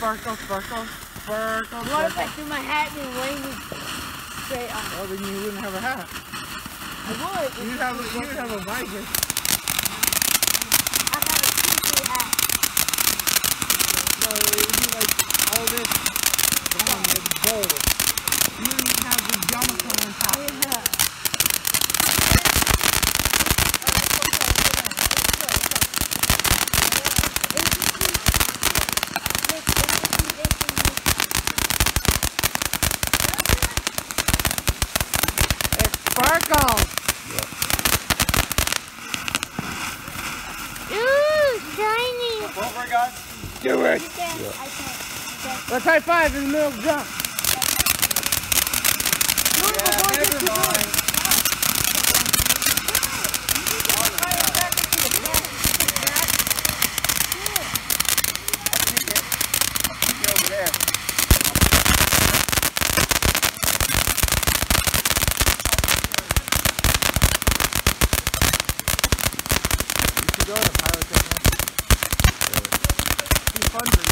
sparkle, sparkle, sparkle. What if I threw my hat and it landed straight on? Well, then you wouldn't have a hat. I would. You'd have a visor. I have a two-foot hat. No, it would be like all this gone with gold. You wouldn't even have the yarmulke on top. Yeah. Sparkle! Ooh, shiny! Over, guys. Do it! I can't. Let's high five in the middle of the jump. Never mind. Over there. You should go to Pyrotechnics. It's fun for